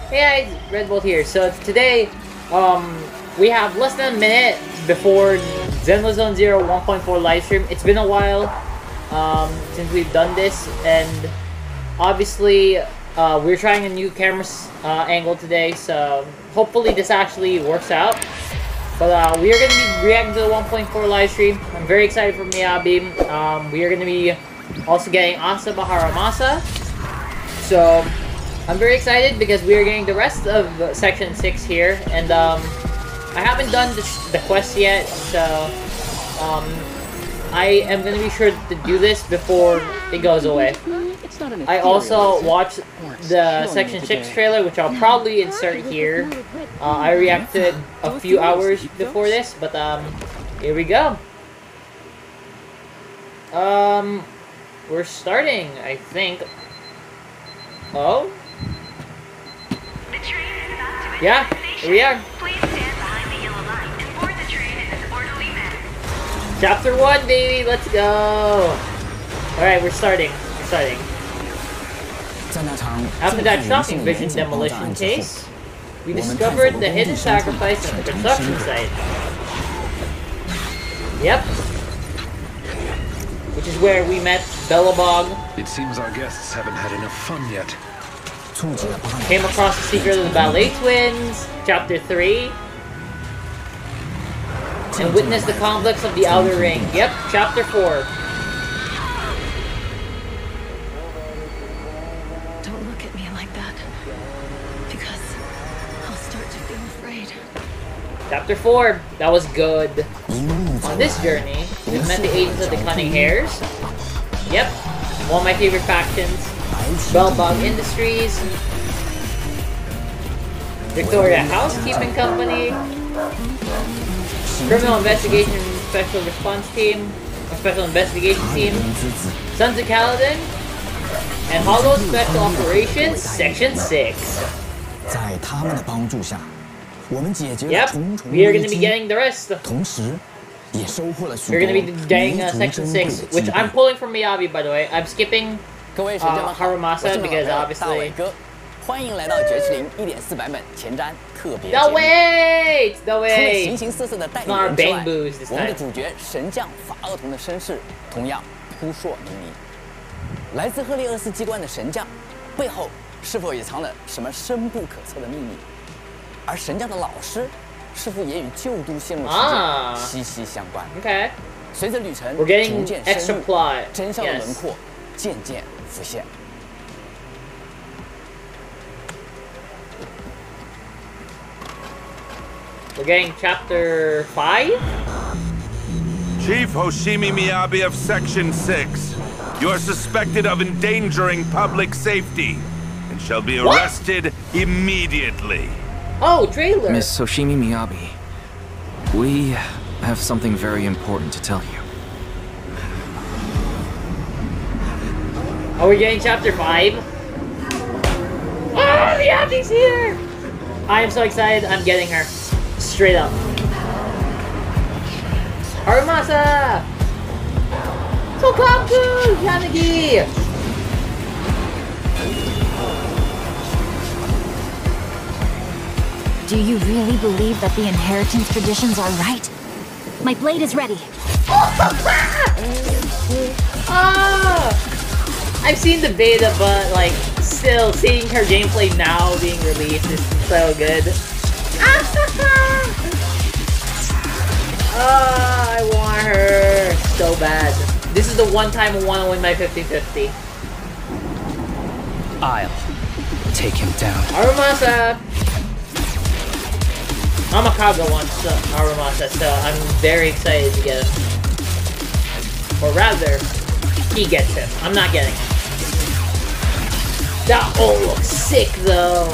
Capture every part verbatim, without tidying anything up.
Hey guys, Red Bolt here. So today, um, we have less than a minute before Zenless Zone Zero one point four livestream. It's been a while um, since we've done this, and obviously uh, we're trying a new camera uh, angle today, so hopefully this actually works out. But uh, we are going to be reacting to the one point four livestream. I'm very excited for Miyabi. Um, we are going to be also getting Asaba Haramasa. So I'm very excited because we are getting the rest of Section six here, and um, I haven't done this, the quest yet, so um, I am going to be sure to do this before it goes away. I also watched the Section six trailer, which I'll probably insert here. Uh, I reacted a few hours before this, but um, here we go. Um, we're starting, I think. Oh? Yeah, here we are. Please stand behind the yellow line and board the train in an orderly manner. Chapter one, baby, let's go. Alright, we're starting. We're starting. After that shocking Vision demolition case, we discovered the hidden sacrifice at the construction site. Yep. Which is where we met Belobog. It seems our guests haven't had enough fun yet. Came across the secret of the Ballet Twins, Chapter three. And witnessed the conflicts of the Outer Ring. Yep, Chapter four. Don't look at me like that, because I'll start to feel afraid. Chapter four. That was good. On this journey, we've met the agents of the Cunning Hares. Yep, one of my favorite factions. Belobog Industries, Victoria Housekeeping Company, Criminal Investigation Special Response Team, or Special Investigation Team, Sons of Kaladin, and Hollow Special Operations Section six. Yep, we are going to be getting the rest. We're going to be getting uh, Section six, which I'm pulling from Miyabi, by the way. I'm skipping Uh, Harumasa, because obviously. No wait! No wait! It's not our Bang Boos this time. 来自赫利厄斯机关的神将背后是否也藏了什么深不可测的秘密？而神将的老师是否也与旧都陷入事件息息相关 Okay. 随着旅程 We're getting 逐渐 extra 深入 plot. 真相的 Yes. 轮廓渐渐浮现。 We're getting chapter five? Chief Hoshimi Miyabi of Section six. You are suspected of endangering public safety and shall be arrested what? immediately. Oh, trailer! Miss Hoshimi Miyabi, we have something very important to tell you. Are we getting chapter five? Oh, Miyabi's here! I am so excited, I'm getting her. Straight up. Harumasa! Sokaku! Yanagi! Do you really believe that the inheritance traditions are right? My blade is ready. Ah! I've seen the beta, but like, still seeing her gameplay now being released is so good. Ah, I want her so bad. This is the one time I want to win my fifty fifty. I'll take him down. Harumasa! Amakaga wants uh, Harumasa, so I'm very excited to get him. Or rather, he gets him. I'm not getting him. That all looks sick, though.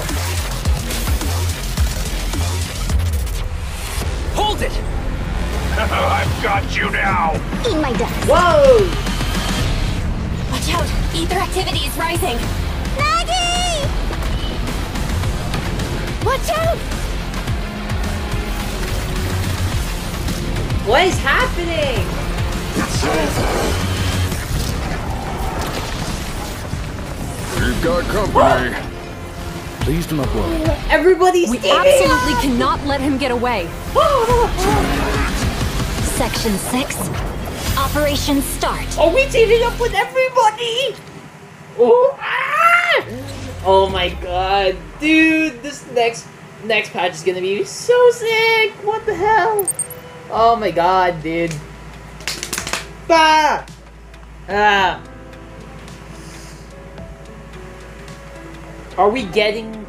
Hold it! I've got you now! Eat my death. Whoa! Watch out! Ether activity is rising. Maggie! Watch out! What is happening? We've got company. Please do not worry. Everybody's We teaming absolutely up! cannot let him get away. Section six. Operation start. Are we teaming up with everybody? Oh, ah! Oh my god, dude! This next next patch is gonna be so sick. What the hell? Oh my god, dude. Ah! Ah! Are we getting?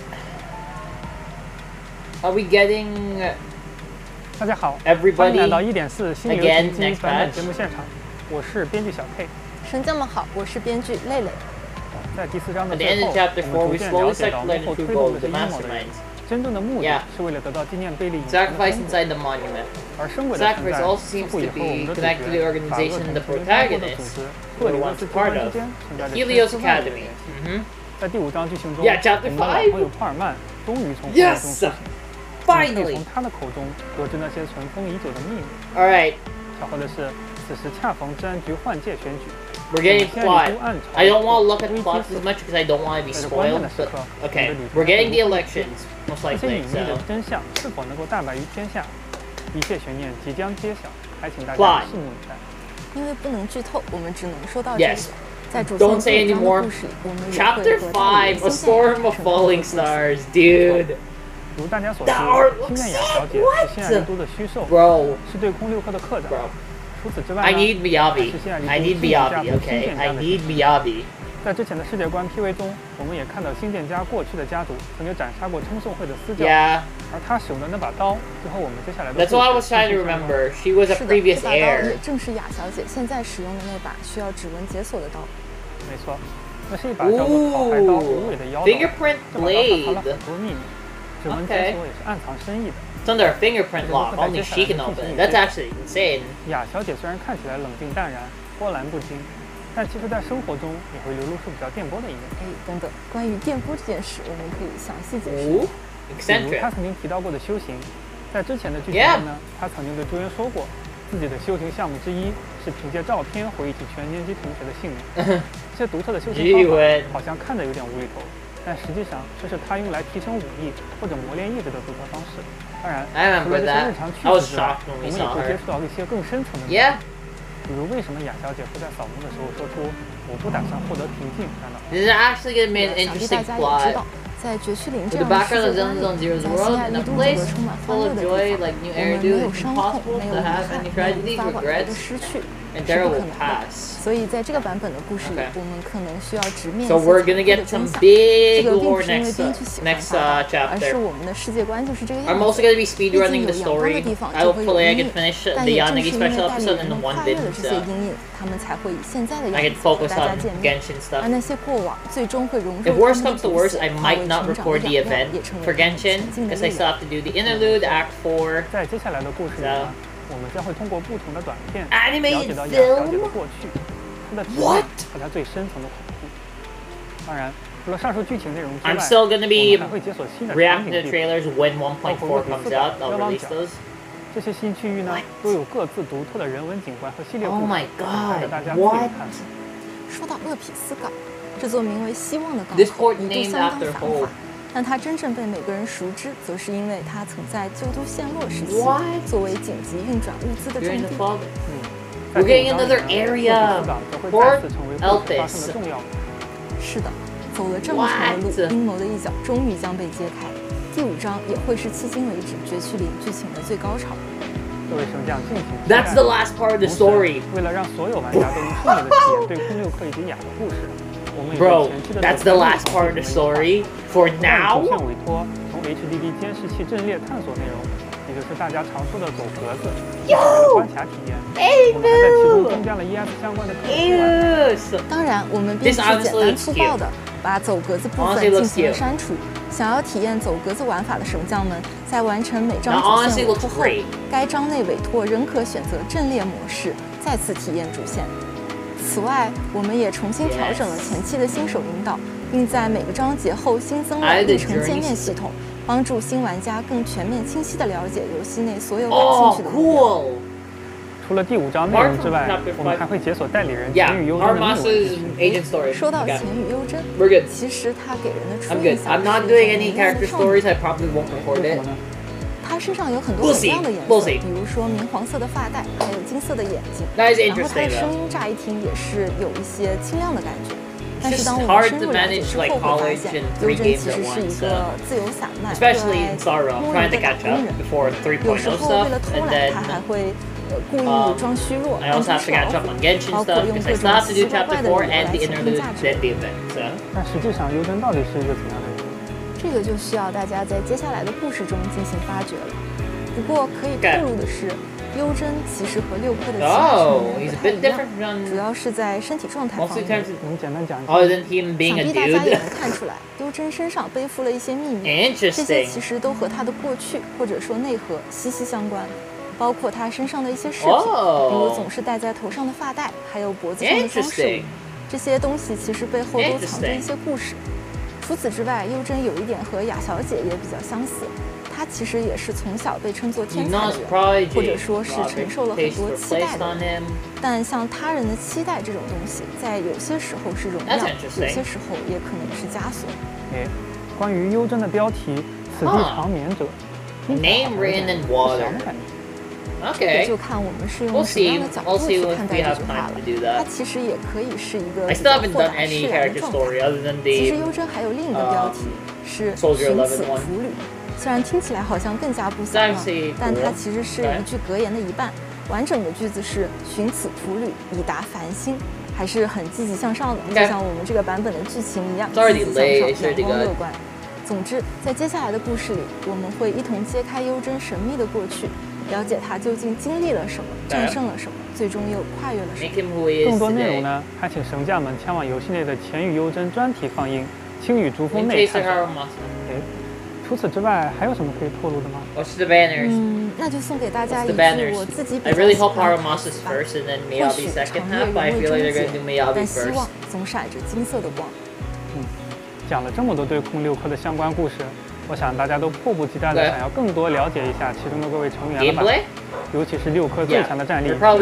Are we getting? 大家好， Everybody 欢迎来到一点四新流 again 行机 next 版本 patch 节目现场，我是编剧小 K。 神这么好，我是编剧蕾蕾。 在第四章的 At the 最 end 后， of chapter 我 four, 们 we 逐渐 slowly 了解到幕 circulate 后 the 推 true 动 goal 这 of the 些阴谋的人。 masterminds. 真正的目的 Yeah. 是为了得到纪念碑里隐藏的 Sacrifice 生活， inside the monument. 而生鬼的存 Sacrifice 在 also 似 seems 乎 to 也和我们 be 的主 connected to the 角法厄 organization 同 the 曾经待过的组 protagonist 织 who 厄里 we're 厄 once 斯 a 机 part 关之 of. 间存在着 Helios 千丝万缕的 Academy. 联系。 Mhm. 在第五章剧情中， Yeah, chapter 我们的老 five. 朋友帕尔曼终于从幻中 Yes! 苏醒，我们可以 Finally! 从他的口中得知那些尘封已久的秘密。 Alright, 巧合的是，此时恰逢治安局换届选举。 we're getting plot. I don't want to look at plot as much because I don't want to be 在这关键 spoiled, 的时 but 刻， okay, 我们的旅程 we're getting the 会如何 elections, most 这些 likely, 隐秘的 so... 真相是否能够大白于天下？一切悬念即将揭晓，还请大 Plot 家拭目以待。 因为不能剧透，我们只能说到这里。 Yes. 在主 Don't 线 say 第五章 anymore. 的故事里，我们也会 Chapter 和大理 five, 的 A 新线 Storm of 呈现 Falling 故事 Stars, dude. 如大家所知 That art，looks 新燕雅 sick， 小姐 what？ 是新爱丽都的虚兽， Bro, 是对空六课的课长。 bro. 除此之外 I 呢， need 还 Miyabi. 是新爱丽 I 都 need 新建家 Miyabi, 族 okay? 新建 I 家的 need Miyabi. 在之前的世界观 P V 中，我们也看到新建家过去的家族曾经斩杀过称颂会的私教， Yeah, 而他使用的那把刀，就和我们接下来的 that's 故 what I 事 was trying to 息息相关。 remember. She was a 是的， previous 这把刀 heir. 也正是雅小姐现在使用的那把需要指纹解锁的刀。 没错，那是一把叫做草海刀无尾的妖刀， Fingerprint 这把刀它藏了 blade. 很多秘密，指纹解锁也是暗藏深意的。 It's under a fingerprint lock. Only she can open it. That's actually insane. 雅小姐虽然看起来冷静淡然、波澜不惊，但其实在生活中也会流露出比较电波的一面。 哎，等等，关于电波这件事，我们可以详细解释。 Ooh, 比如 eccentric. 他曾经提到过的修行，在之前的剧情中呢，他曾经对朱元说过，自己的修行项目之一是凭借照片回忆起全年级同学的姓名。这些独特的修行方法好像看着有点无厘头，但实际上这是他用来提升武艺或者磨练意志的独特方式。当然， I 除了 remember 这些 that. 日常趣 I was 事之外， shocked 我 when 们 we 也 saw 会 her. 接触到一些更深层的问题。 Yeah. 比如为什么雅小姐会在扫墓的时候说出我不打算获得平静？难道 This is actually gonna be an 想必 interesting 大家也知 plot. 道，在绝区林 With 这 the 样的 background 世 of 界观 Zelda 里， Zero's 在 world 新爱 in 丽 a 都这 place 个充满欢 full 乐 of 的 joy, 地方， like new 我们没 Eridu, 有 it's 伤痛， impossible 没有 to 遗 have 憾， any 没有无 tragedies, 法挽回 regrets, 的失去， and 是不 terrible 可能的。 past. 所以在这个版本的故事里， Okay. 我们可能需要直面一 So 些 we're 残 gonna 酷的 get 真 some 相。这 big 个并 lore 不是因为 next 编 uh, 剧喜欢 next 它 uh, 而是 chapter. 我们的世界观就是这个样 I'm also 子。 gonna be 毕 speedrunning 竟 the 有阳光的 story. 地方 I 就 hopefully 会有 I 阴 can 影， finish 但 the 也正 Yanagi 是因为 special 带给 episode 人 in 们 one 快 bit, 乐的这些 so 阴影，他们才会以现在的 I 样 can 子和 focus 大家 on 见面。 Genshin 而 stuff. 那些过往最终会融入 If 他 worst 们的 comes to 骨 worst, 血， I 化 might 为 not 成长的 record the 养料， event 也成为 for 他们 Genshin 前进的 because I 力 still 量。 have to do the interlude, Act four. 在接下来的故事里呢，我们将会通过不同的短片 Animated 了解到雅小姐的 film? 过去、她的体验 What? 和她最深层的恐惧。当然，除了上述剧情内容之外， I'm still gonna 我 be 们还会解锁新的场 reacting 景 to 地图。 trailers when one point four comes out. I'll release those. 这些新区域呢，都有各自独特的人文景观和系列 Oh 故 my 事，带着 god, 大家自己 what? 探索。 说到厄匹斯港，这座名为希望的港 This 口 port 一度 named 相当 after 繁 Hope. 华，但它真正被每个人熟知，则是因为它曾在旧都陷落时期 What? 作为紧急运转物资的 You're 重 in the 地。 fog. 嗯， We're 在 getting 第五章里 another 呢 area. 厄匹斯港则会 Port 再次成为故事发生 Elpis. 的重要。 是的，走了这么长的路， What? 阴谋的一角终于将被揭开。第五章也会是迄今为止绝区林剧情的最高潮。 各位升降，敬请期待。 That's the last part of the 同时 story. 为了让所有玩家都能顺利的体验对空六克以及雅的故事，我们也 Bro, 对前期的 that's the last part of the story. For 主 now? 线委托从 H D D 监视器阵列探索内容，也就是大家常说的走格子关卡体验。我们还在其中增加了 E S 相关的特殊玩法。 Ew. So- 当然，我们并不 This 是简 honestly 单 looks 粗暴的把走格子部分 Honestly 进 looks 行了 cute. 删除。想要体验走格子玩法的神将们，在完成每张 Now, 主线 honestly 委 looks 托后 great.， 该章内委托仍可选择阵列模式，再次体验主线。此外，我们也重新调整了前期的新手引导，并在每个章节后新增了历程界面系统，帮助新玩家更全面、清晰地了解游戏内所有感兴 Oh, 趣的目标。 cool. 除了第五章内容之外，我们还会解锁代理人钱宇优真的秘闻。 说到钱宇优真，其实他给人的初印象是浓艳的少女。他身上有很多不一样的颜色，比如说明黄色的发带，还有金色的眼睛。然后他的声音乍一听也是有一些清亮的感觉。但是当我们深入了解之后，会发现优真其实是一个自由散漫、热爱摸鱼的打工人。有时候为了偷懒，他还会呃故意装虚弱，扮成是老虎，包括用各种奇奇怪怪的理由来提升价值。 但实际上，优真到底是一个怎样的人？ 这个就需要大家在接下来的故事中进行发掘了。不过可以透露的是，优真其实和六科的其他成员不太一样，主要是在身体状态方面。 能简单讲一下？ 想必大家也能看出来，优真身上背负了一些秘密，这些其实都和他的过去或者说内核息息相关。包括他身上的一些饰品，比如总是戴在头上的发带，还有脖子上的装饰物，这些东西其实背后都藏着一些故事。除此之外，优真有一点和雅小姐也比较相似，她其实也是从小被称作天才的人，或者说是承受了很多期待的人。但像他人的期待这种东西，在有些时候是荣耀，有些时候也可能是枷锁。 哎，关于优真的标题“此地长眠者”， Name written in water. Okay. 就看我们是用什么样的角度去看待这句话了。它其实也可以是一个比较豁达释然的状态。其实优真还有另一个标题是寻此苦旅，虽然听起来好像更加不响亮，但它其实是一句格言的一半。完整的句子是寻此苦旅以达繁星，还是很积极向上的，就像我们这个版本的剧情一样，积极向上，阳光乐观。总之，在接下来的故事里，我们会一同揭开优真神秘的过去。了解他究竟经历了什么，战胜了什么，最终又跨越了什么。 更多内容呢，还请神将们前往游戏内的钱宇优真专题放映《青羽逐风》内探索。哎，除此之外，还有什么可以透露的吗？ 嗯，那就送给大家一句我自己比较喜欢的台词吧。或许长月永未终结，但希望总闪着金色的光。 嗯，讲了这么多对空六科的相关故事。我想大家都迫不及待的想要更多了解一下其中的各位成员了吧，尤其是六科最强的战力。呃，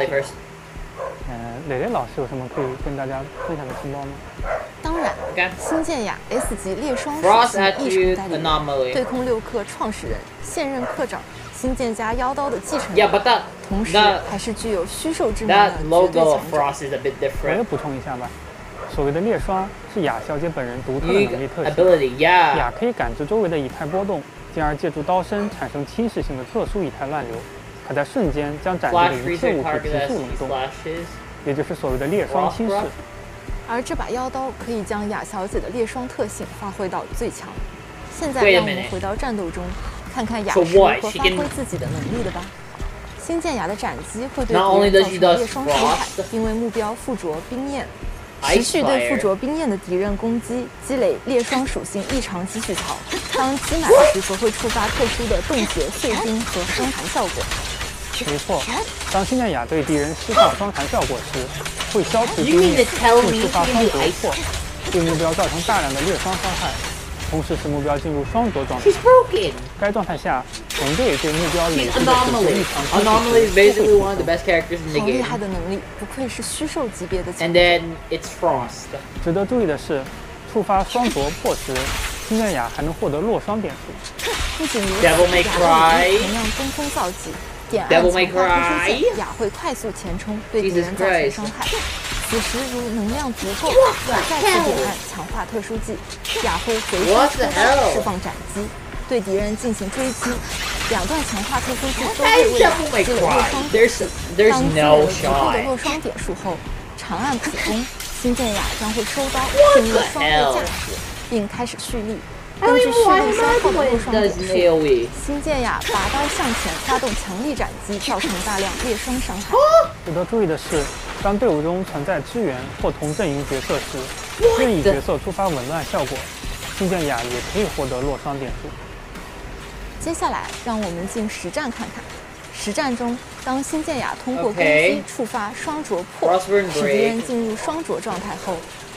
磊磊老师有什么可以跟大家分享的情报吗？ 当然，新建雅 S 级猎双属性异常代理人，对空六课创始人、现任课长新建家妖刀的继承人，同时还是具有虚兽之名的绝对强者。 我也补充一下吧。所谓的猎双是雅小姐本人独特的能力特性，雅可以感知周围的以太波动，进而借助刀身产生侵蚀性的特殊以太乱流，可在瞬间将展示的一切物体急速冷冻，也就是所谓的猎双侵蚀。 而这把妖刀可以将雅小姐的猎双特性发挥到最强。现在让我们回到战斗中，看看雅是如何发挥自己的能力的吧。新建雅的斩击会对敌人造成猎双伤害，因为目标附着冰焰。持续对附着冰焰的敌人攻击，积累猎双属性异常积蓄槽。当积满时，则会触发特殊的冻结、碎冰和伤残效果。 没错，当新建雅对敌人释放伤残效果时，会消除冰焰，并触发双灼破，对目标造成大量的猎双伤害，同时使目标进入双灼状态。该状态下，团队对目标累积的属性异常积蓄会好厉害的能力，不愧是虚兽级别的强者。 值得注意的是，触发双灼破时，新建雅还能获得落双点数。 不仅如此，雅同样登峰造极，点按强化特殊键，雅会快速前冲，对敌人造成伤害。此时如能量足够，雅再次点按强化特殊技，雅会回身抽刀释放斩击，对敌人进行追击。两段强化特殊技都会为雅积累落双点数。当积累了足够的落双点数后，长按普攻，新建雅将会收刀进入双倍价值，并开始蓄力。根据蓄力消耗的落双点数，新建雅拔刀向前发动强力斩击，造成大量猎双伤害。 值得注意的是，当队伍中存在支援或同阵营角色时，任意角色触发紊乱效果，新建雅也可以获得落双点数。 接下来，让我们进实战看看。实战中，当新建雅通过攻击触发双灼破，使敌人进入双灼状态后，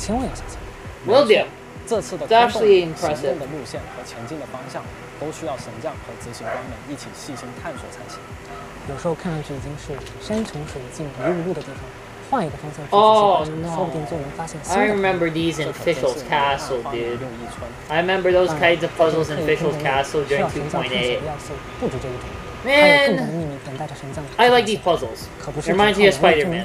千万要小心。 Will do。 这次的空洞行动的路线和前进的方向，都需要神将和执行官们一起细心探索才行。有时候看上去已经是山穷水尽疑无路的地方，换一个方向去 ，Oh 说 no! 不定就能发现新的。 I remember these in Fischl's Castle, dude. I remember those kinds of puzzles in Fischl's Castle during two point eight. Man, I like these puzzles. It reminds me of Spider-Man.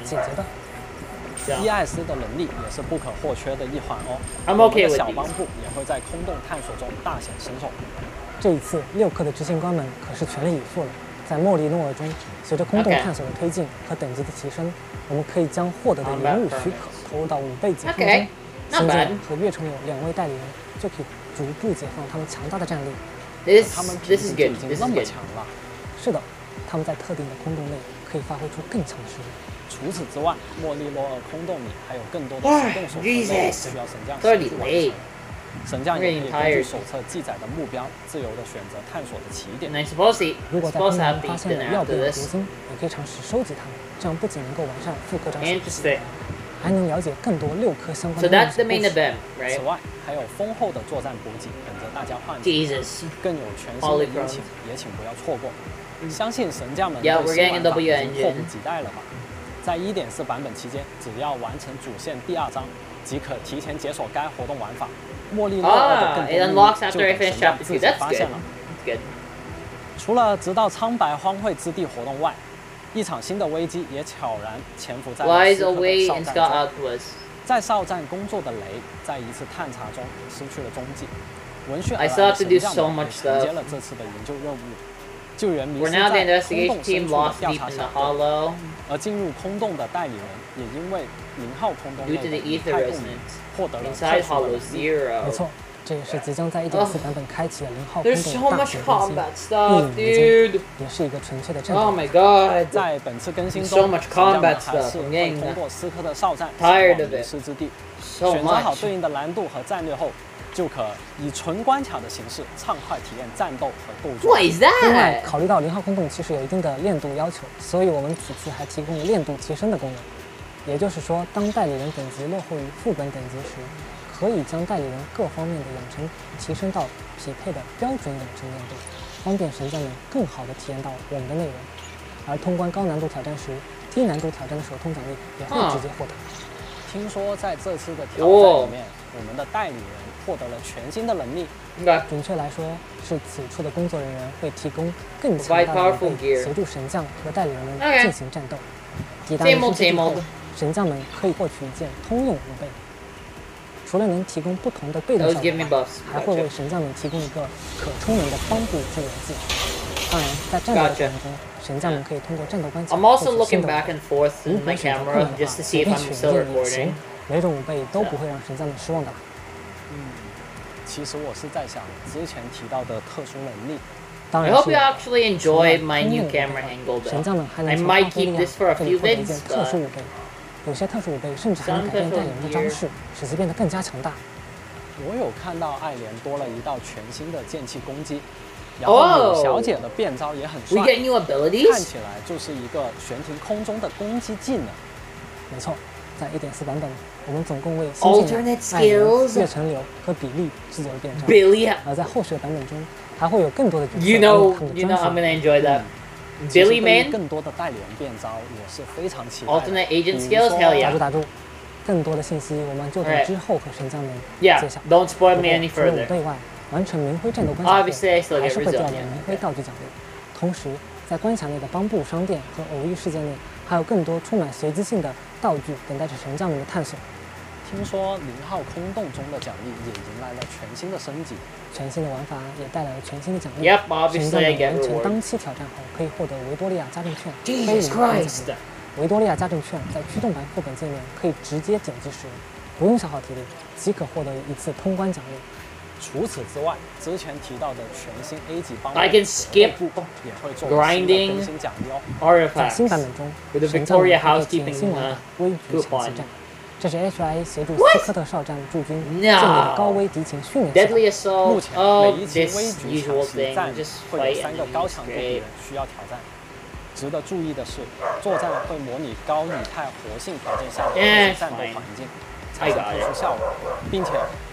E S 的能力也是不可或缺的一环哦。 I'm okay with 小帮部也会在空洞探索中大显身手。 这一次，六课的执行官们可是全力以赴了。在莫利诺尔中，随着空洞探索的推进和等级的提升，我们可以将获得的延误许可投入到五倍解封中。现在和岳崇友两位代理人就可以逐步解放他们强大的战力。 他们品质已经那么强了。 是的，他们在特定的空洞内可以发挥出更强的实力。 除此之外，莫利罗尔空洞里还有更多的行动手册需要神将协助完成。神将也可以根据手册记载的目标，自由地选择探索的起点。 如果在空洞中发现了药变的铂金，也可以尝试收集它们，这样不仅能够完善副科长手册，还能了解更多六科相关的故事。 此外，还有丰厚的作战补给等着大家换取，更有全新的邀请，也请不要错过。相信神将们对新玩法已经迫不及待了吧？ 在 一点四 版本期间，只要完成主线第二章，即可提前解锁该活动玩法。莫利诺尔的更多秘密就等神将自己发现了。除了直到苍白荒废之地活动外，一场新的危机也悄然潜伏在了斯科的哨站中。在哨站工作的雷，在一次探查中失去了踪迹。闻讯而来的神将们也承接了这次的研究任务。 救援迷失在空洞深处的调查小队，而进入空洞的代理人也因为零号空洞内的太空人获得了特殊的能力。 没错，这也是即将在 一点四 版本开启的零号空洞大型更新。一影无间也是一个纯粹的战斗。 Oh my god！ 在本次更新中，神将们还是会通过斯科的哨站前往迷失之地，选择好对应的难度和战略后。 就可以纯关卡的形式畅快体验战斗和构筑。 另外，考虑到零号空洞其实有一定的练度要求，所以我们此次还提供了练度提升的功能。也就是说，当代理人等级落后于副本等级时，可以将代理人各方面的养成提升到匹配的标准养成练度，方便神将们更好地体验到我们的内容。而通关高难度挑战时，低难度挑战的手通奖励也会直接获得。 听说在这次的挑战里面，我们的代理人。 获得了全新的能力， 准确来说是此处的工作人员会提供更强大的武备，协助神将和代理人们进行战斗。抵达迷失之地后，神将们可以获取一件通用武备。除了能提供不同的被动效果，还会为神将们提供一个可充能的帮部支援技。当然，在战斗的过程中，神将们可以通过战斗关卡获取新的武备。如果选择困难的话，随便取一件也行。每种武备都不会让神将们失望的。 嗯，其实我是在想之前提到的特殊能力。 I hope you actually enjoyed my new camera angle though. I might keep this for a few bits, but 有些特殊武备甚至还能改变代理人的招式，使其变得更加强大。 我有看到艾莲多了一道全新的剑气攻击，然后女小姐的变招也很帅，看起来就是一个悬停空中的攻击技能。 没错。 在 一点四 版本，我们总共为新进的艾莲、月晨流和比利制作了变招，而在后续的版本中，还会有更多的角色 You know, you know, I'm gonna enjoy that. Billy man. 更多的代理人变招，我是非常期待。 Alternate agent skills, hell yeah. 打住打住，更多的信息我们就等之后和神将们揭晓。 Don't spoil me any further. 除了武备外，完成明辉战斗关卡后，还是会掉点明辉道具奖励。同时，在关卡内的帮部商店和偶遇事件内，还有更多充满随机性的 道具等待着神将们的探索。 听说零号空洞中的奖励也迎来了全新的升级， 全新的玩法也带来了全新的奖励。 Yep, obviously 神将们完成当期挑战后，可以获得维多利亚家政券、非零分奖励。维多利亚家政券在驱动版副本界面可以直接点击使用，不用消耗体力，即可获得一次通关奖励。 除此之外，之前提到的全新 A 级帮 I can skip 也会做新更新奖励哦。 在新版本中，神将们可以体验新玩法危局抢袭战。 这是 H I A 协助斯科特哨站驻军建立的高危敌情训练系统。 目前每一期危局抢袭战会有三个高强度敌人需要挑战。值得注意的是，作战会模拟高以太活性条件下的战斗环境，产生特殊效果，并且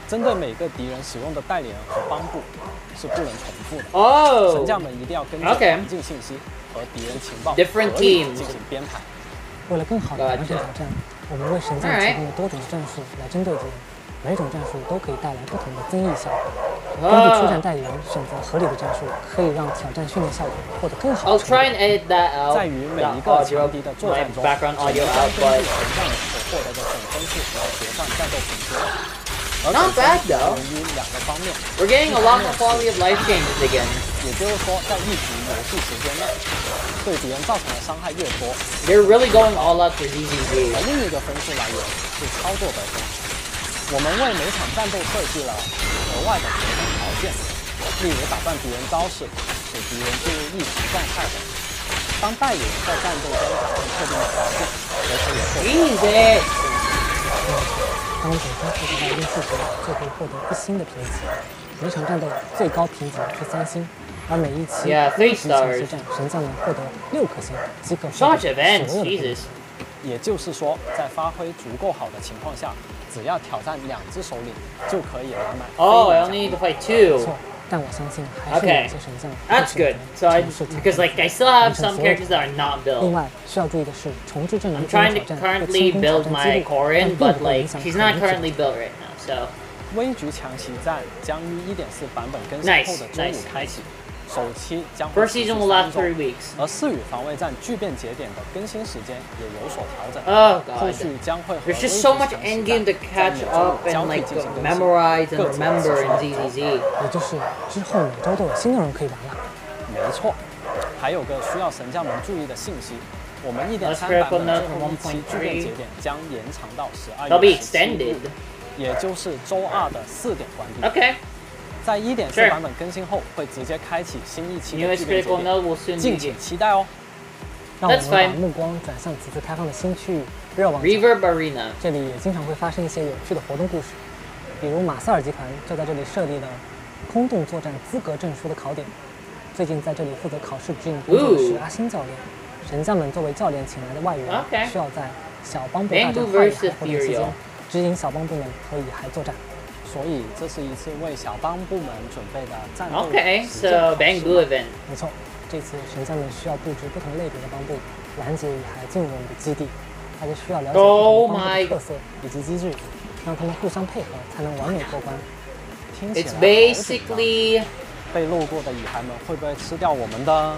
针对每个敌人使用的代理人和帮部是不能重复的。 哦， 神将们一定要根据环境信息和敌人情报合理进行编排。 为了更好的完成挑战，我们为神将提供了多种战术来针对敌人，每种战术都可以带来不同的增益效果。根据出战代理人选择合理的战术，可以让挑战训练效果获得更好的成果。 在于每一个强敌的作战中，神将根据神将所获得的总分数来决算战斗品质。 Not bad though. 源于两个方面。 We're getting a lot more quality of life changes again. 也就是说，在一局游戏时间内，对敌人造成的伤害越多 ，They're really going all out for Z Z Z. 而另一个分数来源是操作得分。我们为每场战斗设计了额外的得分条件，例如打断敌人招式，使敌人进入异常状态等。当代理人在战斗中达成特定的条件，则可以获得。 当总分数达到一定数值，就可以获得一星的评级。每场战斗最高评级是三星，而每一期一级强袭战，神将们获得六颗星，即可获得所有的评级。 也就是说，在发挥足够好的情况下，只要挑战两只首领，就可以拿满。 Oh, I only need to fight two. 但我相信还是有些神将。 That's good. So I, because like I still have some characters that are not built. 另外需要注意的是，重置阵容 I'm trying to currently build my Korin, but like she's not currently built right now. So 微局强袭战将于 一点四 版本更新后的周五开启。首期将会持续三周，而四羽防卫战巨变节点的更新时间也有所调整。 Oh god! 后续将会和 There's just so much endgame to catch up and like memorize and remember in Z Z Z. 也就是之后每周都有新的人可以玩了。 没错，还有个需要神将们注意的信息，我们 一点三 版本最后一期巨变节点将延长到十二月十七日，也就是周二的四点关闭。 Okay. 在 一点四 版本更新后，会直接开启新一期的巨变节点，敬请期待哦。 让我们把目光转向此次开放的新区域热网 Reverb Arena， 这里也经常会发生一些有趣的活动故事，比如马塞尔集团就在这里设立了空洞作战资格证书的考点。最近在这里负责考试指引工作的是阿星教练。神将们作为教练请来的外援， okay. 需要在小帮部大战化野海活动期间指引小帮部们和野海作战。 所以这是一次为小帮部们准备的战斗。 Okay, so Bangbu event. 没错，这次神将们需要布置不同类别的帮部，拦截野海进入我们的基地。大家需要了解不同帮部的特色以及机制，让他们互相配合，才能完美过关。 听起来 It's basically 被路过的野孩们会不会吃掉我们的？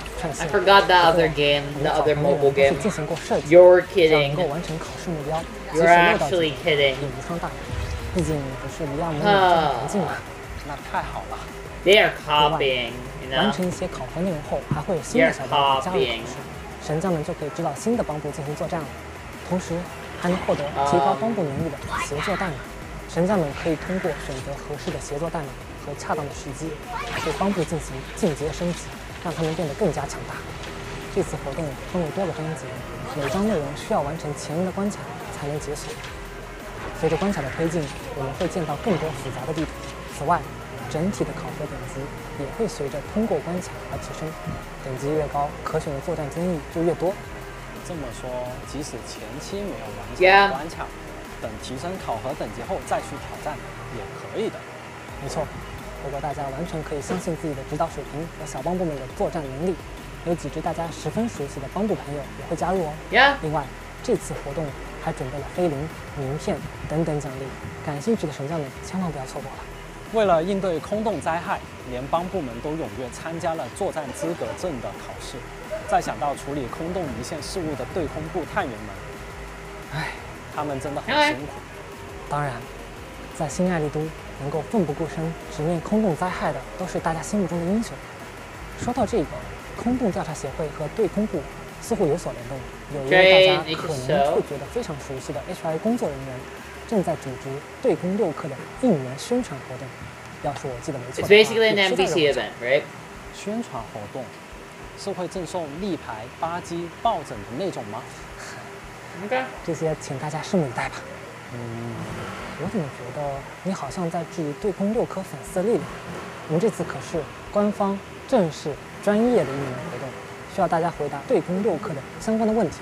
I forgot the other game, the other mobile game. 进行过设计， You're kidding. 能够完成考试目标。 You're actually kidding. 也无伤大雅。毕竟不是离岸模拟环境嘛。 那太好了。 They are copying. 完成一些考核内容后，还会有新的小帮部加入考试，神将们就可以知道新的帮部进行作战了。同时，还能获得提高帮部能力的协作代码。神将们可以通过选择合适的协作代码和恰当的时机，对帮部进行进阶升级，让他们变得更加强大。这次活动分为多个章节，每章内容需要完成前人的关卡才能解锁。随着关卡的推进，我们会见到更多复杂的地图。此外，整体的考核等级也会随着通过关卡而提升，等级越高，可选的作战经历就越多。 这么说，即使前期没有完成关卡， yeah. 等提升考核等级后再去挑战也可以的。 没错，不过大家完全可以相信自己的指导水平和小帮部们的作战能力。有几支大家十分熟悉的帮部朋友也会加入哦。 Yeah. 另外，这次活动还准备了菲林、名片等等奖励，感兴趣的神将们千万不要错过了。 为了应对空洞灾害，联邦部门都踊跃参加了作战资格证的考试。再想到处理空洞一线事务的对空部探员们，唉，他们真的很辛苦。 当然，在新艾丽都能够奋不顾身直面空洞灾害的，都是大家心目中的英雄。说到这个，空洞调查协会和对空部似乎有所联动。有一位大家可能会觉得非常熟悉的 H R 工作人员，正在组织对空六课的应援宣传活动。要是我记得没错 ，It's basically an M B C event, right? 宣传活动是会赠送立牌、吧唧、抱枕的那种吗？ 应该。这些请大家拭目以待吧。嗯，我怎么觉得你好像在质疑对空六科粉丝的力量？我们这次可是官方、正式、专业的应援活动，需要大家回答对空六科的相关的问题，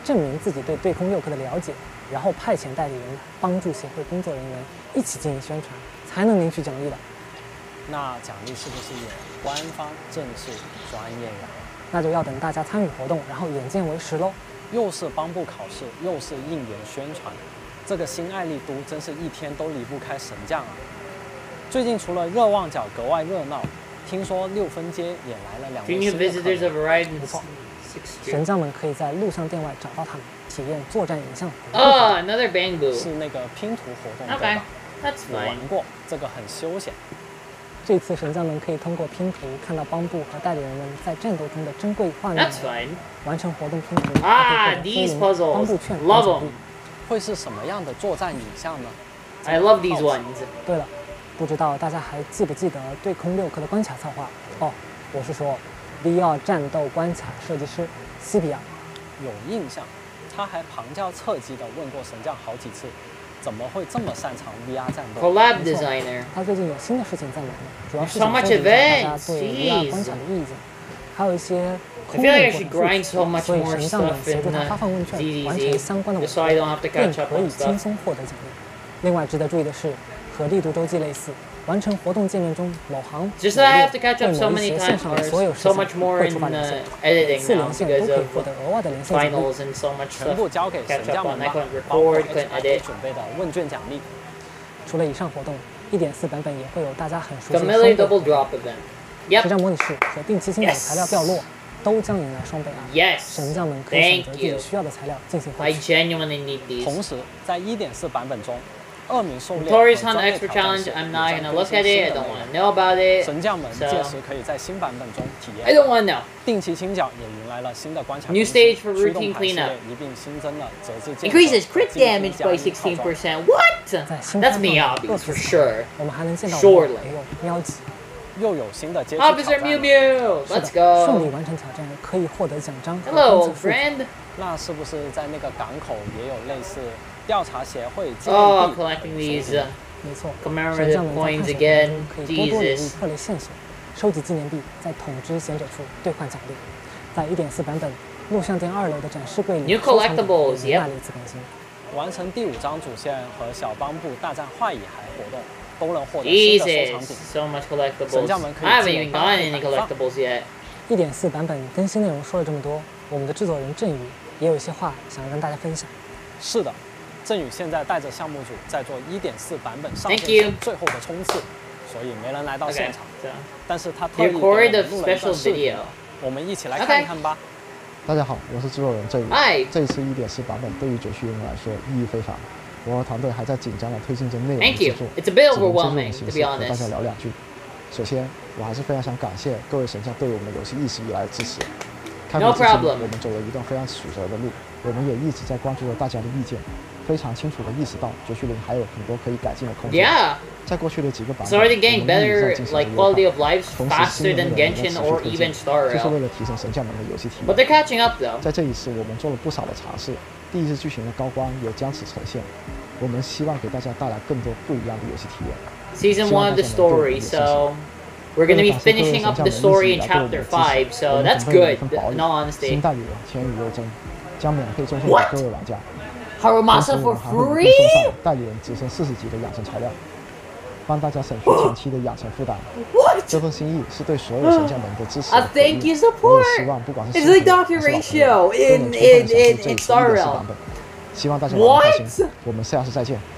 证明自己对对空六课的了解，然后派遣代理人帮助协会工作人员一起进行宣传，才能领取奖励的。 那奖励是不是有官方、正式、专业呀？ 那就要等大家参与活动，然后眼见为实喽。 又是帮部考试，又是应援宣传，这个新爱丽都真是一天都离不开神将啊！最近除了热旺角格外热闹，听说六分街也来了两位新的客人。 不错，神将们可以在录像店外找到他们，体验作战影像。 哦 ，another bamboo 是那个拼图活动 ，OK， 对吧？我玩过，这个很休闲。 这次神将们可以通过拼图看到帮部和代理人们在战斗中的珍贵画面。 That's fine. 完成活动拼图啊 ，these puzzles， 帮部券 love them。 会是什么样的作战影像呢 ？I love these ones。 对了，不知道大家还记不记得对空六课的关卡策划？哦，我是说 V R 战斗关卡设计师西比亚。 有印象，他还旁敲侧击地问过神将好几次。怎么会这么擅长 V R 战斗 ？Collab designer， 他最近有新的事情在忙，主要是 so 想 much 收集大家 events， 对 V R 关卡的意见，还有一些空 I feel 内 like I 部 should 的 grind 诉 so 求， much 所以 more 神将们 stuff 协助 in 他发放问 Z 卷， Z 完成相关的活 just so I 动， don't have to 便 catch up 可以 on 轻 stuff。 松获得奖励。另外值得注意的是，和力度周记类似，完成活动界面中某行 Just that I have to catch up 对 so 某一 many 些线 times 上的 or 所有事 so 情 much more 会 in 触发连线， uh, 每 editing 次 now 连线 because 都可以 of 获得额外的连线奖励。 finals and so much 全部 stuff 交给神 catch 将 up 们 on. I 吧， couldn't 包括 record, H couldn't I edit. 准备的问卷奖励。 除了以上活动，一点四版本也会有大家很熟悉的 Familiar 双倍 double drop event. Yep. 实战模拟室和定期清点材料掉落都将迎来双倍 up。 Yes. 神将们可以选择 Thank 自己 you. 需要的材料进行获 I 取。 genuinely need these. 同时，在一点四版本中，恶名狩猎 Victorious 和 Hunt 专业 Extra 挑战 Challenge. 者 I'm 也 not 将 gonna 更 look 新 at 新 it. I 的 don't 内 want 容 to know about it. 神将们 So 届时可以在新版本中体 I 验。 don't want to know. 定期清角也迎来了新的关卡 New 更新 stage for 驱动 routine 盘系列 cleanup. 一并新增了折枝剑和 Increases crit 精兵 damage 加 by 一套 sixteen 装 percent. What? 在新 That's 开放的 Miyabi 各 for 次 sure. 我们还能见到 Surely. 朋友喵吉。 又有新的阶梯挑 Officer 战 Mew 了。 Mew. 是 Let's 的，顺利 go. 完成挑战可以获得奖章和 Hello, 工 old 资 friend. 那是不是在那个港口也有类似调查协会纪 Oh, 念地？ collecting these uh, 没错，神 commemorative 将们在探 coins 险 again. 中可以多多留意 Jesus. 各类线索，收集纪念币，在统治贤者处兑换奖励。在一点四版本，录像店二楼的展示柜里 New 收藏的 collectibles, 也 yep. 那了一次更新。 完成第五张主线和小帮部大战坏蚁孩活动，都能获得新的收藏 Jesus, 品。 so much collectibles. 神将们可以 I haven't 自 even 由搭 gotten 配 any 摆放 collectibles yet. 一点四版本更新内容说了这么多，我们的制作人振宇也有一些话想要跟大家分享。 是的，振宇现在带着项目组在做一点四版本上 Thank 线 you. 前最后的冲刺，所以没人来到 Okay, 现场。 so 但是他特 he 意给我 recorded 们 a 录了一 special 段视频 video. 我们一起来 Okay. 看一看吧。 大家好，我是制作人振宇。 Hi. 这一次一点四版本对于九区人来说意义非凡，我和团队还在紧张地推进着内容的 Thank 制 you. 作， It's a bit 只能借这种 overwhelming, 形 to 式 be 和大 honest. 家聊两句。首先，我还是非常想感谢各位神将对我们游戏一直以来的支持。开幕 No 至今， problem. 我们走了一段非常曲折的路，我们也一直在关注着大家的意见，非常清楚地意识到九区零还有很多可以改进的空间。 Yeah. 在过去的几个版 It's 本， already 我 getting 们一直 better, 在进行着 like 优 quality 化 of life 同时 faster 新的 than 内容也 Genshin 持 or 续推 even 进， Star 就是为 Rail. 了提升神将们的游戏体 But 验。 they're catching up though. 在这一次，我们做了不少的尝试，第一次剧情的高光也将此呈现。我们希望给大家带来更多不一样的游戏体验。 Season one of the story, so we're gonna be finishing up the story in chapter five, so that's good, in all honesty. 新代理人千羽又真将免费赠送给各位玩家。 Harumasa 同时， for 我们还会附 free? 送上代理人只剩四十级的养成材料，帮大家省去前期的养成负担。这份心意是对所有神将们的支持和 A 鼓励。 thank you 我也希 support. 望不管是 It's 新 like 手 Doctor 还是老朋 Ratio 友，都 in 能充分 in 地享 in 受这 in 一次 Star 一点四 Rail. 版本。希望大家玩得开心，我们下次再见。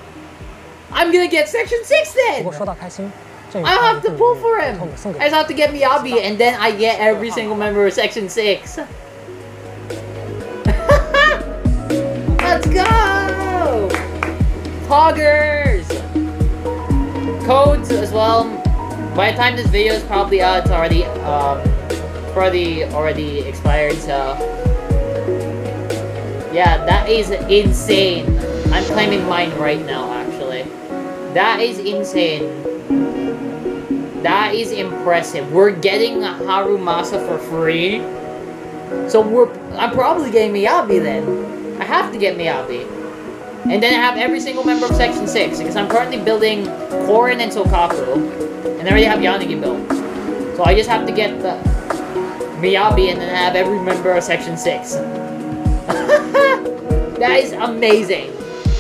I'm gonna get section six 不过 then. 说到开心，振宇 I 还 have 有 to 赠 pull 予 for 偷 him. 偷地送给 I just have to get Miyabi, and then I get every single member of section six. Let's go! Poggers! Codes as well. By the time this video is probably out, it's already um probably already expired, so yeah, that is insane. I'm claiming mine right now, actually. That is insane. That is impressive. We're getting Harumasa for free. So we're I'm probably getting Miyabi then. I have to get Miyabi. And then I have every single member of Section six, because I'm currently building Korin and Sokaku. And I already have Yanagi built. So I just have to get the Miyabi and then have every member of Section six. That is amazing.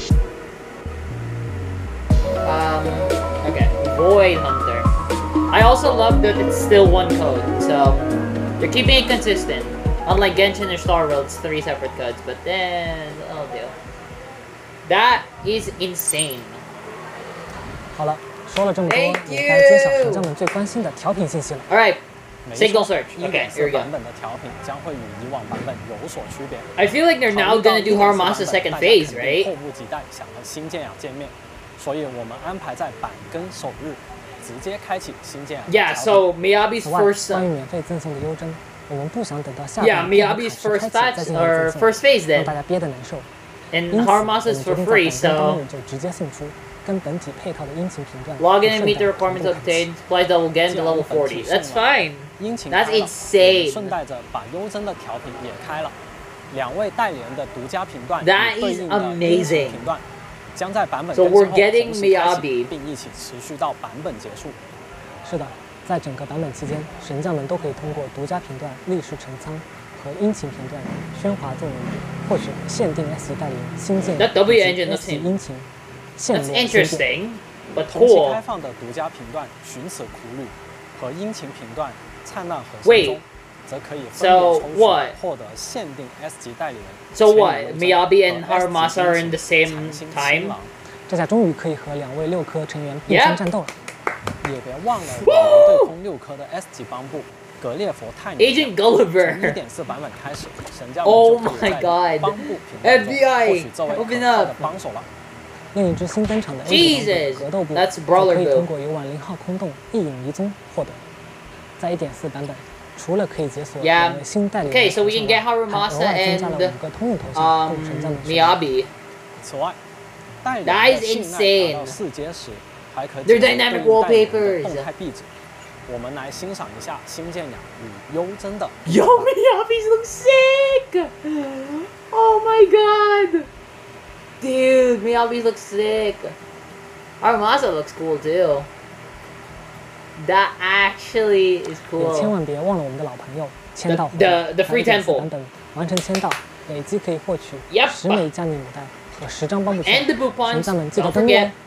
Um, okay, Void Hunter. I also love that it's still one code, so they're keeping it consistent. Unlike Genshin or Star Rail, it's three separate codes, but then, oh dear. That is insane. 好了，说了这么多，也该揭晓神将们最关心的调频信息了。 All right. Signal search. Okay, here we go. I feel like they're now gonna do Haramasa's second phase, right? 迫不及待想和新剑雅见面，所以我们安排在板根首日直接开启新剑雅。 Yeah, so Miyabi's first. 关于免费赠送的优珍，我们不想等到下 Yeah, Miyabi's first batch or first phase then. 让大家憋得难受。 And Haramasa's for free, so. 就直接送出。 跟本体配套的殷勤频段 Log in and meet the requirements obtained. Supply double again to level forty. That's fine. That's insane. 顺带着把优珍的调频也开了，两位代理人的独家频段 That is amazing. 频段将在版本 So we're getting Miyabi. 并一起持续到版本结束。 是的，在整个版本期间，神将们都可以通过独家频段历时成仓和殷勤频段喧哗众人，获取限定 S 级代理人新建 W engine 的殷勤。 That's interesting, but cool. 同期开放的独家频段《寻此苦旅》和殷勤频段《灿烂河心中》则可以分别抽取获得限定 S 级代理人。 So what? Miyabi and Haramasa are in the same time. 这下终于可以和两位六科成员并肩战斗了。 也别忘了对空六科的 S 级帮部格列佛泰尼 Agent Gulliver. 从 一点四 版本开始，神将 Oh my God. 帮部 F B I. 获取作为可靠的帮手了。 另一支新登场的 Jesus, 格斗部 that's Brawler 可以通过游玩零号空洞一影一踪获得。在 一点四 版本，除了可以解锁两位新代理人， Okay, so we can get Haramasa and 五个通用头像， um Miyabi. 此外，代理 That is insane. 到四阶时，还可以 They're dynamic wallpapers. 动态壁纸。我们来欣赏一下新剑雅与优珍的。 Yo, Miyabi's look sick! Oh my God! Dude, Miyabi looks sick. Haramasa looks cool too. That actually is cool. 千万别忘了我们的老朋友签到 the the free temple 版本完成签到，累计可以获取十枚加尼母带和十张帮补券。 And the boot punch. 神将们记得 Don't 登录。 forget.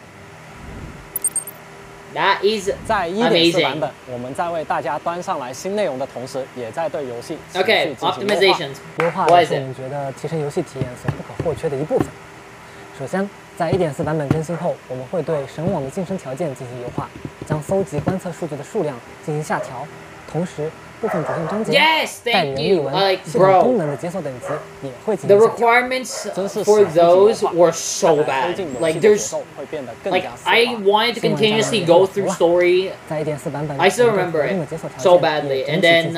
That is 在 一点四 版 amazing. 本，我们在为大家端上来新内容的同时，也在对游戏 Okay, 进行 optimizations. 优化 What 也 is 是 it? 我们觉得提升游戏体验所不可或缺的一部分。首先，在 一点四 版本更新后，我们会对神网的晋升条件进行优化，将搜集观测数据的数量进行下调，同时部分主线章节 Yes, 代理人 thank 密 you. 文 Like, 系统 bro. 功能的解锁等级也会进 The 行下调。 requirements for those were so bad. Like there's, like I wanted to continuously go through story. 在 一点四 版本 I still remember it so badly, and then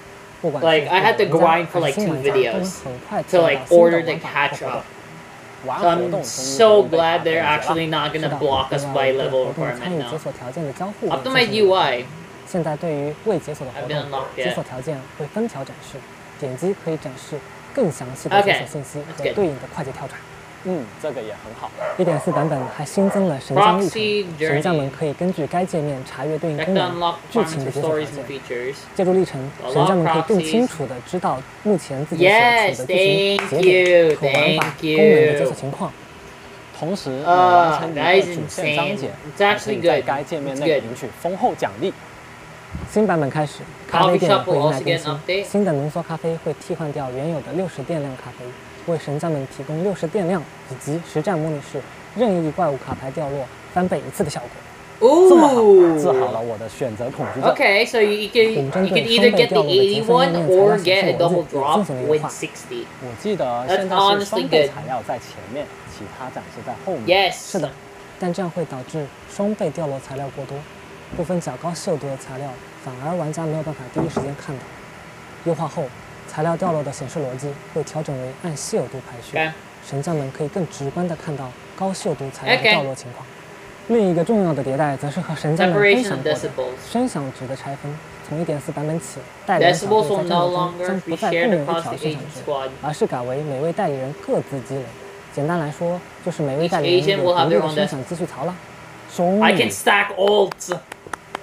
like I had to grind for like two videos to like order to catch up. So I'm so glad they're actually not gonna block us by level requirement now. Optimize U I. 现在对于未解锁的活 I've been 动， unlocked 解 yet. 锁条件会分条展示，点击可以展示更详细的解锁信息和对应的快捷跳转。 嗯，这个也很好。 一点四 版本还新增了神将历 Proxy 程， journey. 神将们可以根据该界面查阅对应 Check 功 to 能、 unlock 剧情 requirements 的 for 解锁条 stories 件 and。features. 借助历程，神将们可以更清楚地知道目前自己所处 Yes, 的剧情 thank 节 you, 点和玩法 thank 功能的解 you. 锁情况。 同时，每 Uh, 完成一 that 个 is 主线章 insane. 节， It's 还可 actually 以在 good. 该界面 It's 内 good. 领取丰厚奖励。 新版本开始，咖啡店 Coffee shop 会 will 迎来 also 更 get 新 an update. 新的浓缩咖啡会替换掉原有的六十电量咖啡，为神将们提供六十电量以及实战模拟室任意怪物卡牌掉落翻倍一次的效果。这么好，治好了我的选择恐惧症。 Okay, so you, you can you can either get the eighty-one or get a double drop with sixty. 我记得 That's 现在是 honestly 双倍 good. 材料在前面，其他展示在后面。 Yes. 是的，但这样会导致双倍掉落材料过多，部分较高稀有度的材料反而玩家没有办法第一时间看到。优化后，材料掉落的显示逻辑会调整为按稀有度排序， Okay. 神将们可以更直观地看到高稀有度材料的 Okay. 掉落情况。另一个重要的迭代则是和神将们分 Separation 享 of 过的 decibels. 声响值的拆分。从 一点四 版本起，代理人小 Decibels 队 will 在 no 战斗中 longer 将 be 不再 shared 共有一 across 条 the 生产 agent 值， squad. 而是改为每位代理人各自积累。简单来说，就是每位 Each 代理人 agent 有 will have 独立 their 的 own 声 desk. 响积蓄槽了。兄 I 弟 can stack ults.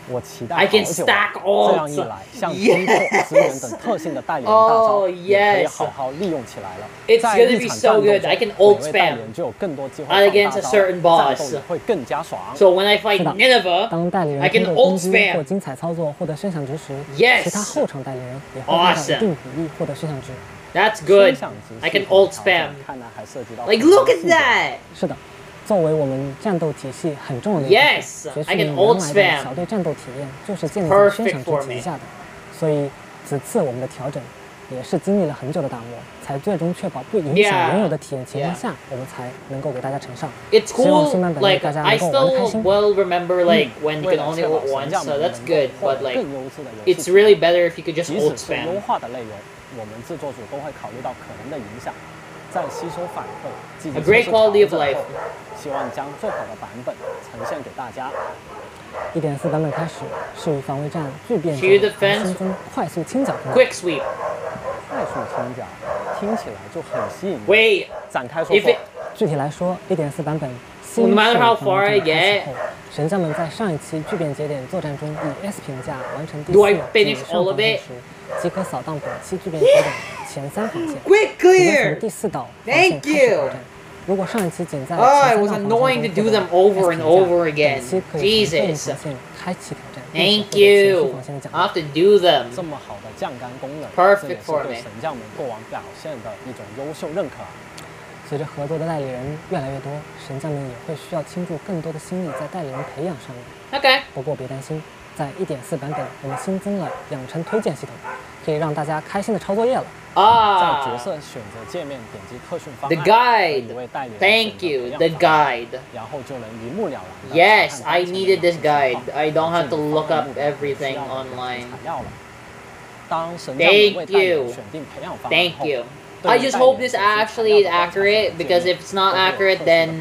我期待好久，这样一来，像通过资源等特性的代理人大招也可以好好利用起来了。在一场战斗中，每位代理人就有更多机会放大招，战斗也会更加爽。 So when I fight Nineveh, 当代理人通过攻击或精彩操作获得声响值时，其他后场代理人也会按照一定比例获得声响值。 That's good. I can ult spam. Like look at that. 是的。作为我们战斗体系很重要的一部分，学习原来的小队战斗体验就是建立在宣赏之旗下的，所以此次我们的调整也是经历了很久的打磨，才最终确保不影响原有的体验情况下，我们才能够给大家呈上。希望新版本大家能够玩得开心。 Well remember like when you can only ult once, so that's good. But like it's really better if you could just ult spam. 优化的内容，我们制作组都会考虑到可能的影响。在吸收反馈，积极测试调整后，希望将最好的版本呈现给大家。 一点四版本开始，是与防卫战巨变中新增快速清剿功能。 Quick sweep， 快速清剿听起来就很吸引人。 Wait， 展开说说。 具体来说，一点四版本新手防卫战开始后，神将们在上一期巨变节点作战中以 S 评价完成第四及上防线时，即可扫荡本期巨变节点前三防线，直接从第四道防线开始挑战。如果上一期仅在前三道防线中获得 S 评价，本期可以从对应防线开启挑战，并且获得前续防线的奖励。 这么好的降杆功能，这也是对神将们过往表现的一种优秀认可。随着合作的代理人越来越多，神将们也会需要倾注更多的心力在代理人培养上面。 OK。 不过别担心，在 一点四 版本，我们新增了养成推荐系统，可以让大家开心的抄作业了。 啊。 在角色选择界面点击特训方案 ，The guide. Thank you. The guide. 然后就能一目了然。 Yes, I needed this guide. I don't have to look up everything online. 当神将们为代理人选定培养方案后。 Thank you. I just hope this actually is accurate, because if it's not accurate, then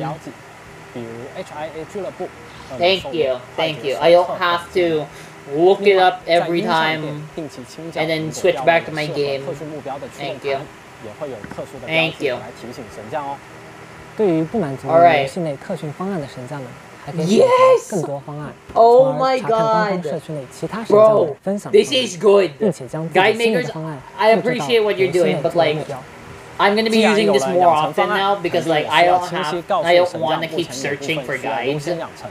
thank you, thank you. I don't have to look it up every time and then switch back to my game. Thank you. Thank you. 对于不满足游戏内特训方案的神将们，还可以选择更多方案，从而查看官方社区内其他神将们分享的方案，并且将自己新的方案复制到游戏内的目标。 I'm gonna be using this more often now because like I don't have, I don't want to keep searching for guides.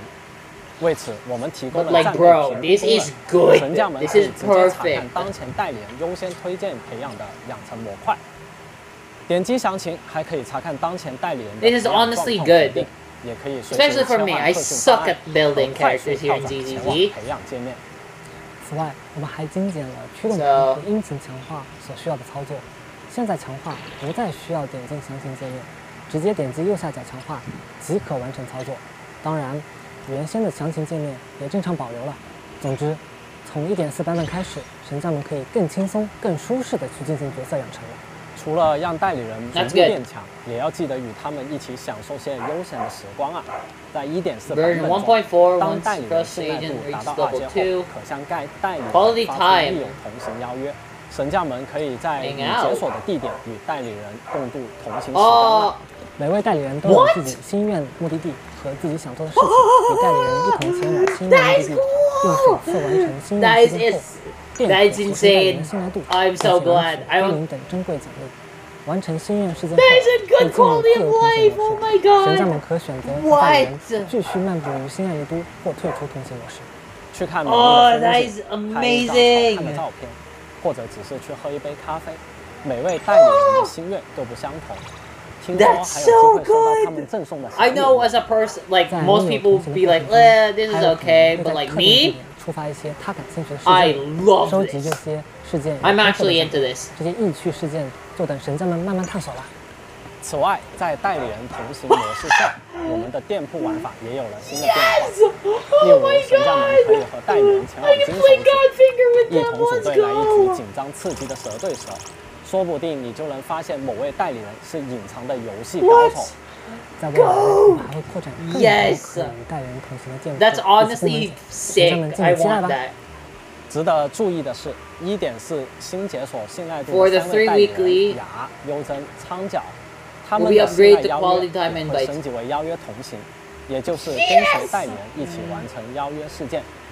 But like, bro, this is good. This is perfect. 当前代理人优先推荐培养的养成模块。点击详情，还可以查看当前代理人的 This is honestly good. 也可以 Especially for me, I suck at building characters here in Z Z Z. 培养界面。 此外，我们还精简了驱动盘和引擎强化所需要的操作。现在强化不再需要点进详情界面，直接点击右下角强化即可完成操作。当然，原先的详情界面也正常保留了。总之，从 一点四 版本开始，神将们可以更轻松、更舒适的去进行角色养成了。 除了让代理人逐步变强，也要记得与他们一起享受些悠闲的时光啊！在 一点四 版本中，当代理人信赖度达到二阶后，可向该代理人发出利用同行邀约。神将们可以在已解锁的地点与代理人共度同行时光。 Oh. 每位代理人都有自己心愿目的地和自己想做的事情，与代理人一同前往心愿目的地，并首次完成心愿期间后，店主提升代理人信赖度，并且完成归零等珍贵奖励。完成心愿事件后，可以进入自由同行模式。神将们可选择和代理人继续漫步于心爱之都，或退出同行模式。 去看美丽的风景，拍一张好看的照片。或者只是去喝一杯咖啡，每位代理人的心愿都不相同。听说还有机会收到他们赠送的。 I know as a person, like most people be like, eh, this is okay, but like me, 触发一些他感兴趣的事件， I love 收集这些事件。 I'm actually into this. 这些意趣事件就等神将们慢慢探索了。 此外，在代理人同行模式下，我们的店铺玩法也有了新的变化。例如，神将们可以和代理人前往金手指，一同组队来一局紧张刺激的蛇对蛇，说不定你就能发现某位代理人是隐藏的游戏高手。 在未来，我们还会扩展更多可以与代理人同行的店铺。 That's honestly sick. I want that. 值得注意的是 ，一点四 新解锁信赖度的三位代理人雅、优真、苍角。他们的信赖邀约会升级为邀约同行，也就是跟随代理人一起完成邀约事件。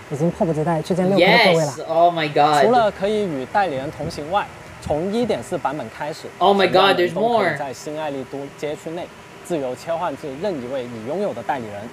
已经迫不及待去见六哥的各位了。 Yes, oh my god！ 除了可以与代理人同行外，从 一点四 版本开始 ，Oh my god, there's 都可 more！ 以在新爱丽都街区内自由切换至任一位你拥有的代理人。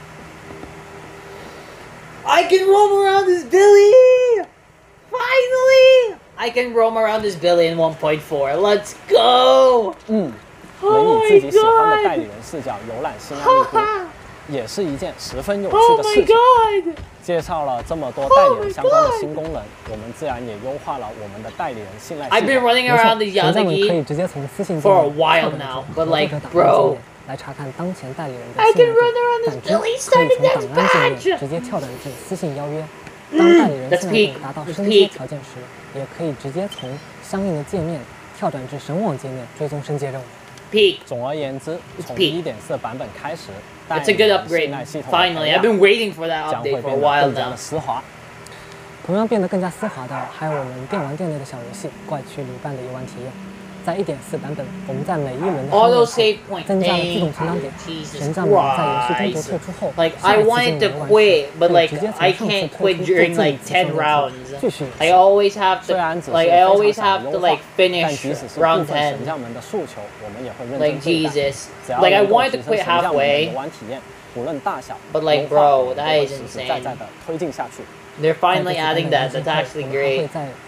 I can roam around this Billy! Finally! I can roam around this Billy in one point four. Let's go! 嗯，能以自己喜欢的代理人视角游览新爱丽都，也是一件十分有趣的事情。 Oh 介绍了这么多代理人相关的新功能，我们自然也优化了我们的代理人信赖系统。 I've been running around the 神将们可以 Yazaki 直接从私信 for a while now, but like, bro. 来查看当前代理人的信任度，反之可以从档案界面直接跳转至私信邀约。当代理人信任度达到升阶条件时，也可以直接从相应的界面跳转至神网界面追踪升阶任务。 Peak. 总而言之，从 一点四 版本开始， That's a good upgrade. Finally, I've been waiting for that 将会 update for a 变得 while 更加 now. 的丝滑。 同样变得更加丝滑的，还有我们电玩店内的小游戏《怪区旅伴》的游玩体验。在 一点四 版本，我们在每一轮的商业后增加了自动存档点，神将们在游戏中途退出后， Like I wanted to quit, but like I can't quit during like ten rounds. I always have to, like I always have to like finish round ten. Like Jesus, like I wanted to quit halfway. But like bro, that is insane. They're finally adding that. That's actually great.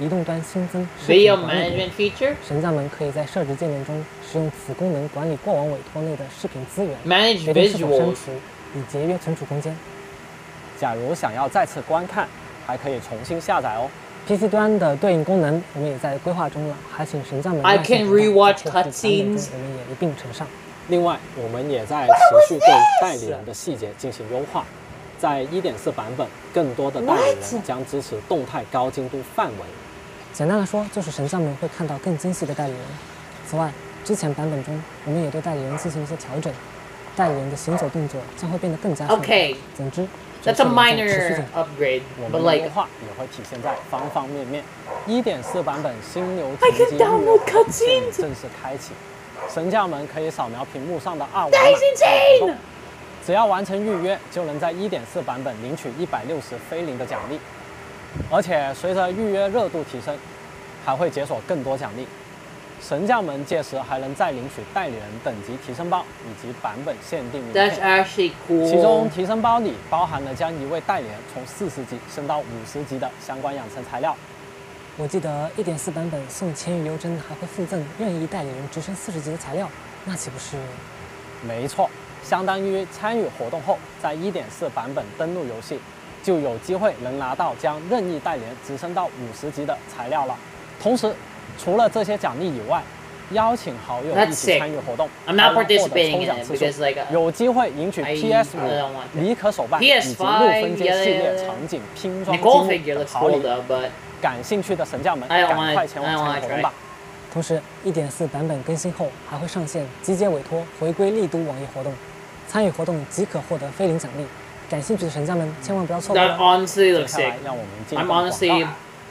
Video management feature. 神将们可以在设置界面中使用此功能管理过往委托内的视频资源， Manage 决定是否删 visuals. 除，以节约存储空间。 假如想要再次观看，还可以重新下载哦。 P C 端的对应功能我们也在规划中了，还请神将们 I can rewatch cutscenes. 我们也一并呈上。 另外，我们也在持续对代理人的细节进行优化。在 一点四 版本，更多的代理人将支持动态高精度范围。 简单来说，就是神将们会看到更精细的代理人。此外，之前版本中我们也对代理人进行一些调整，代理人的行走动作将会变得更加顺利。总之 That's a minor upgrade, 我 but 们的 like 优化也会体现在方方面面。一点四 版本新流停机正式开启，神将们可以扫描屏幕上的二维码。只要完成预约，就能在 一点四 版本领取一百六十菲林的奖励，而且随着预约热度提升，还会解锁更多奖励。神将们届时还能再领取代理人等级提升包以及版本限定名片。 That's actually cool. 其中提升包里包含了将一位代理人从四十级升到五十级的相关养成材料。 我记得 一点四 版本送千余流针还会附赠任意代理人直升四十级的材料，那岂不是？ 没错。相当于参与活动后，在 一点四 版本登录游戏，就有机会能拿到将任意代理人直升到五十级的材料了。同时，除了这些奖励以外，邀请好友一起参与活动，还能获得抽奖次数，有机会赢取 P S 五、离可手办以及六分街系列场景拼装积木的好礼。感兴趣的神将们，赶快前往参与活动吧！ 同时 ，一点四 版本更新后还会上线集结委托回归丽都网页活动，参与活动即可获得菲林奖励。感兴趣的神将们千万不要错过。 That honestly looks sick. 让我们进 I'm 入广 honestly, 告。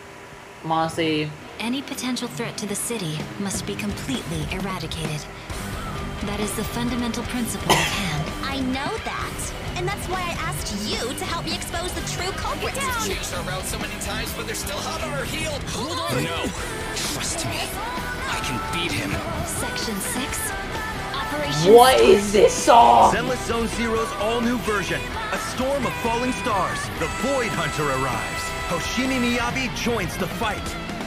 I'm honestly. Any potential threat to the city must be completely eradicated. That is the fundamental principle of Ham. I know that. And that's why I asked you to help me expose the true culprit. We've chased her around so many times, but they're still hot on her heel. Hold on. No. Trust me. I can beat him. Section six. Operation What is this song? Zenless Zone Zero's all-new version. A storm of falling stars. The Void Hunter arrives. Hoshimi Miyabi joins the fight.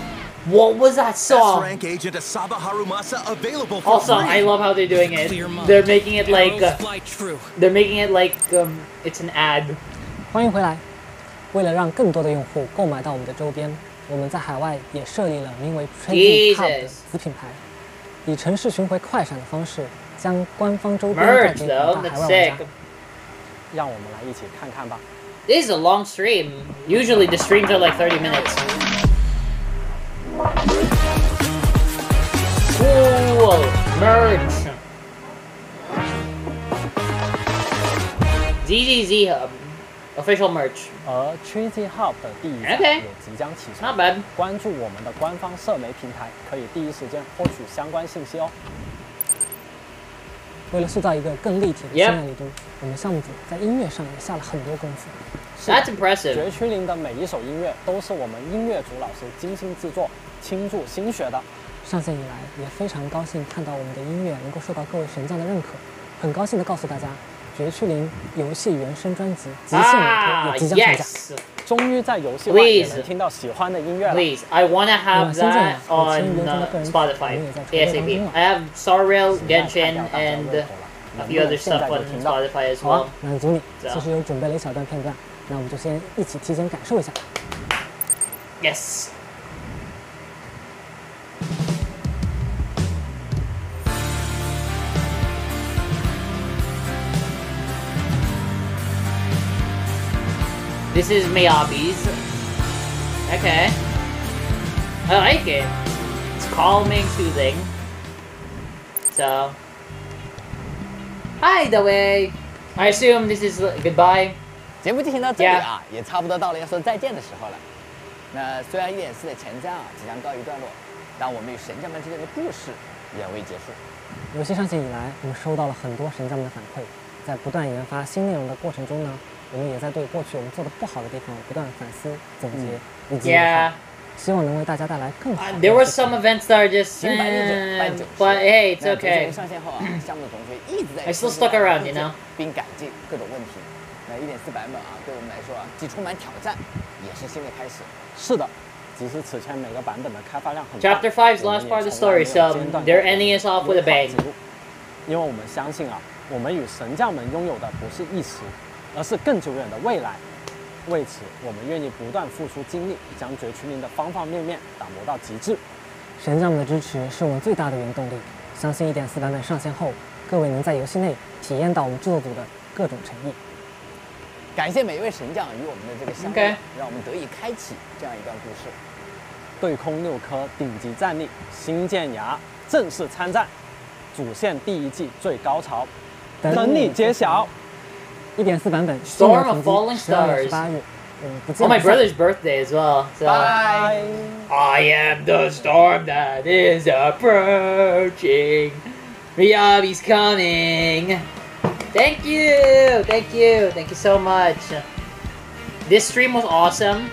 What was that song? S-rank agent Asaba Harumasa available for Also, free. I love how they're doing it. They're making it like uh, they're making it like um, it's an ad. 欢迎回来。为了让更多的用户购买到我们的周边，我们在海外也设立了名为 Transit Hub 的子品牌，以城市巡回快闪的方式，将官方周边带给广大海外玩家。 让我们来一起看看吧。 This is a long stream. Usually the streams are like thirty minutes. Cool merch. Z Z Z Hub official merch. 而 Trinity Hub 的第一站 Okay. 也即将启程。 Not bad. 关注我们的官方社媒平台，可以第一时间获取相关信息哦。 为了塑造一个更立体的新爱丽都，我们项目组在音乐上也下了很多功夫。 That's impressive. 绝区零的每一首音乐都是我们音乐组老师精心制作、倾注心血的。 上线以来，也非常高兴看到我们的音乐能够受到各位神将的认可。很高兴的告诉大家，绝区零游戏原声专辑《极限委托》也即将上架。 Yes. 终于在游戏外也能听到喜欢的音乐了。 Please, I wanna have that on uh, Spotify ASAP. I have Star Rail, Genshin, and a few other stuff on Spotify as well. 满足你。其实有准备了一小段片段，那我们就先一起提前感受一下。 Yes. This is Miyabi's. Okay. I like it. It's calming, soothing. So. Hi, the way. I assume this is goodbye. 节目进行到这里啊， yeah. 也差不多到了要说再见的时候了。那虽然一点四的前瞻啊即将告一段落，但我们与神将们之间的故事也未结束。 游戏上线以来，我们收到了很多神将们的反馈，在不断研发新内容的过程中呢。 我们也在对过去我们做的不好的地方不断反思、总结以及优化，希望能为大家带来更好的。 There were some events that are just, eh, but hey, it's okay. 上线后啊，项目总局一直在 I still stuck around, you know. 并改进各种问题。那一点四版本啊，对我们来说啊，既充满挑战，也是新的开始。 是的，即使此前每个版本的开发量很大。 Chapter five's last part of the story, so they're ending us off with a bang. 因为我们相信啊，我们与神将们拥有的不是一时。 而是更久远的未来。为此，我们愿意不断付出精力，将绝区零的方方面面打磨到极致。 神将们的支持是我们最大的原动力。相信一点四版本上线后，各位能在游戏内体验到我们制作组的各种诚意。 感谢每一位神将与我们的这个相遇， okay. 让我们得以开启这样一段故事。 对空六颗顶级战力新剑牙正式参战，主线第一季最高潮等你揭晓。 一点四版本 Storm of Falling Stars. Oh, my brother's birthday as well. So. Bye. I am the storm that is approaching. Miyabi's coming. Thank you, thank you, thank you so much. This stream was awesome.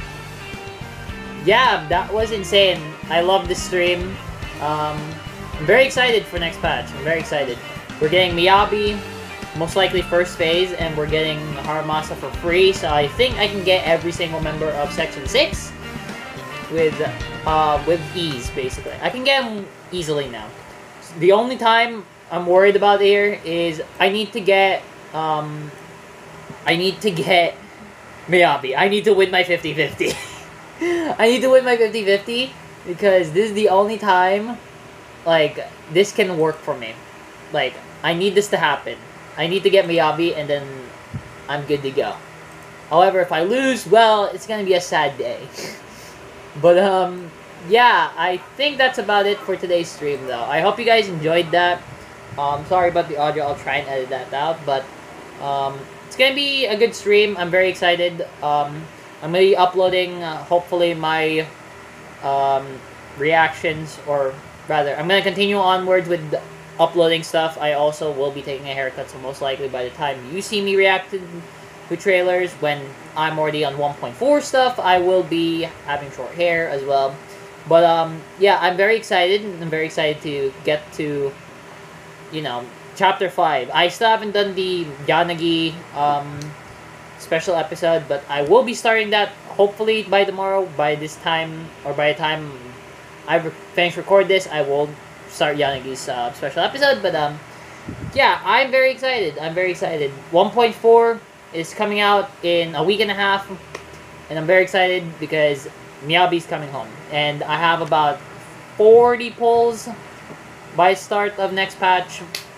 Yeah, that was insane. I love this stream. Um, I'm very excited for next patch. I'm very excited. We're getting Miyabi. Most likely first phase, and we're getting Haramasa for free, so I think I can get every single member of Section six with uh, with ease, basically. I can get them easily now. The only time I'm worried about here is I need to get, um, I need to get Miyabi. I need to win my fifty fifty. I need to win my fifty fifty, because this is the only time, like, this can work for me. Like, I need this to happen. I need to get Miyabi, and then I'm good to go. However, if I lose, well, it's gonna be a sad day. But, um, yeah, I think that's about it for today's stream, though. I hope you guys enjoyed that. Um, sorry about the audio, I'll try and edit that out, but, um, it's gonna be a good stream. I'm very excited. Um, I'm gonna be uploading, uh, hopefully, my, um, reactions, or rather, I'm gonna continue onwards with the uploading stuff. I also will be taking a haircut, so most likely by the time you see me reacting to trailers, when I'm already on one point four stuff, I will be having short hair as well. But, um, yeah, I'm very excited. I'm very excited to get to, you know, Chapter five. I still haven't done the Yanagi, um, special episode, but I will be starting that, hopefully, by tomorrow, by this time, or by the time I finish record this, I will start Yanagi's uh, special episode, but um, yeah, I'm very excited. I'm very excited. one point four is coming out in a week and a half, and I'm very excited because Miyabi's coming home, and I have about forty polls by start of next patch,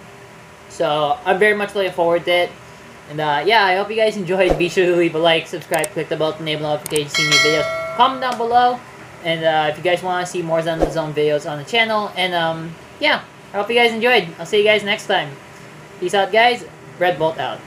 so I'm very much looking forward to it. And uh, yeah, I hope you guys enjoyed. Be sure to leave a like, subscribe, click the bell to enable notifications, see new videos. Comment down below. And uh, if you guys want to see more Zenless Zone videos on the channel. And um, yeah, I hope you guys enjoyed. I'll see you guys next time. Peace out, guys. Red Bolt out.